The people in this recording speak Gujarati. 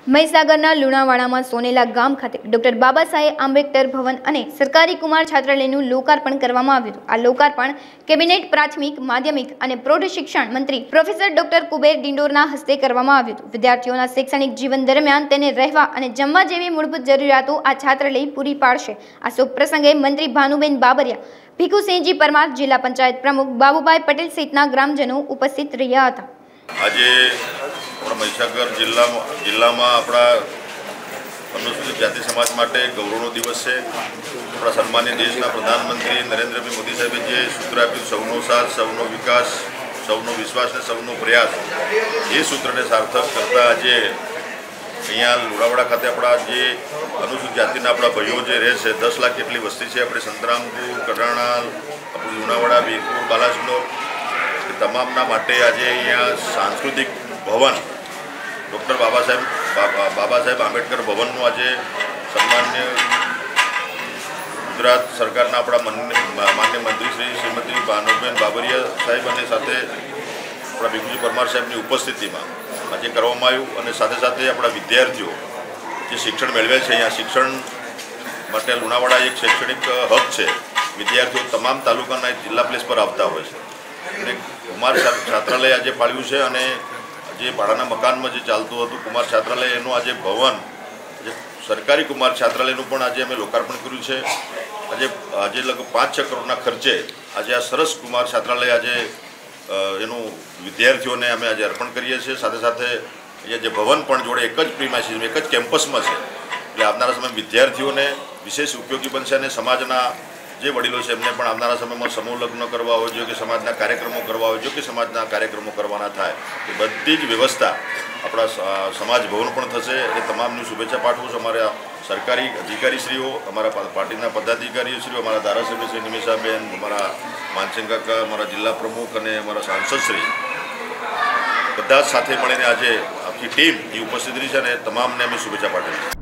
મહીસાગરના લુણાવાડામાં સોનેલા ગામ ખાતે ડોક્ટર બાબા સાહેબ આંબેડકર ભવન અને સરકારી કુમાર છાત્રાલયનું લોકાર્પણ કરવામાં આવ્યું હતું। આ લોકાર્પણ કેબિનેટ પ્રાથમિક માધ્યમિક અને પ્રૌઢ શિક્ષણ મંત્રી પ્રોફેસર ડોક્ટર કુબેર ડિંડોરના હસ્તે કરવામાં આવ્યું હતું। વિદ્યાર્થીઓના શૈક્ષણિક જીવન દરમિયાન તેને રહેવા અને જમવા જેવી મૂળભૂત જરૂરિયાતો આ છાત્રાલય પૂરી પાડશે। આ શુભ પ્રસંગે મંત્રી ભાનુબેન બાબરિયા, ભીખુસિંહજી પરમાર, જિલ્લા પંચાયત પ્રમુખ બાબુભાઈ પટેલ સહિતના ગ્રામજનો ઉપસ્થિત રહ્યા હતા। આજે મહીસાગર જિલ્લામાં આપણા અનુસૂચિત જાતિ સમાજ માટે ગૌરવનો દિવસ છે। આપણા સન્માનીય દેશના પ્રધાનમંત્રી નરેન્દ્રભાઈ મોદી સાહેબે જે સૂત્ર આપ્યું, સૌનો સાથ, સૌનો વિકાસ, સૌનો વિશ્વાસ અને સૌનો પ્રયાસ, એ સૂત્રને સાર્થક કરતા આજે અહીંયા લુણાવાડા ખાતે આપણા જે અનુસૂચિત જાતિના આપણા ભાઈઓ જે રહે છે, 10 લાખ જેટલી વસ્તી છે આપણે સંતરામપુર, કડાણા, આપણું લુણાવાડા, વીરપુર, બાલાસનોર, તમામના માટે આજે અહીંયા સાંસ્કૃતિક ભવન ડૉક્ટર બાબા સાહેબ આંબેડકર ભવનનું આજે સન્માન્ય ગુજરાત સરકારના આપણા માન્ય મંત્રી શ્રીમતી ભાનુબેન બાબરિયા સાહેબ અને સાથે આપણા ભીખુજી પરમાર સાહેબની ઉપસ્થિતિમાં આજે કરવામાં આવ્યું। અને સાથે સાથે આપણા વિદ્યાર્થીઓ જે શિક્ષણ મેળવે છે, અહીંયા શિક્ષણ માટે લુણાવાડા એક શૈક્ષણિક હબ છે। વિદ્યાર્થીઓ તમામ તાલુકાના જિલ્લા પ્લેસ પર આવતા હોય છે અને કુમાર છાત્રાલય આજે પાડ્યું છે અને જે ભાડાના મકાનમાં જે ચાલતું હતું કુમાર છાત્રાલય, એનું આજે ભવન, જે સરકારી કુમાર છાત્રાલયનું પણ આજે અમે લોકાર્પણ કર્યું છે। આજે લગભગ 5-6 કરોડના ખર્ચે આજે આ સરસ કુમાર છાત્રાલય આજે એનું વિદ્યાર્થીઓને અમે આજે અર્પણ કરીએ છીએ। સાથે સાથે અહીંયા જે ભવન પણ જોડે એક જ પ્રીમાઇસીસ, એક જ કેમ્પસમાં છે, એટલે આવનારા સમયમાં વિદ્યાર્થીઓને વિશેષ ઉપયોગી બનશે અને સમાજના જે વડીલો છે એમને પણ આવનારા સમયમાં સમૂહ લગ્ન કરવા હોય, જો કે સમાજના કાર્યક્રમો કરવા હોય, જો કે સમાજના કાર્યક્રમો કરવાના થાય, એ બધી જ વ્યવસ્થા આપણા સમાજ ભવન પણ થશે। એ તમામની શુભેચ્છા પાઠવું છું। અમારા સરકારી અધિકારીશ્રીઓ, અમારા પાર્ટીના પદાધિકારીશ્રીઓ, અમારા ધારાસભ્ય શ્રી નિમિષાબેન, અમારા માનસિંહ કાકા, અમારા જિલ્લા પ્રમુખ અને અમારા સાંસદશ્રી, બધા જ સાથે મળીને આજે આખી ટીમ એ ઉપસ્થિત રહી છે અને તમામને અમે શુભેચ્છા પાઠવી છે।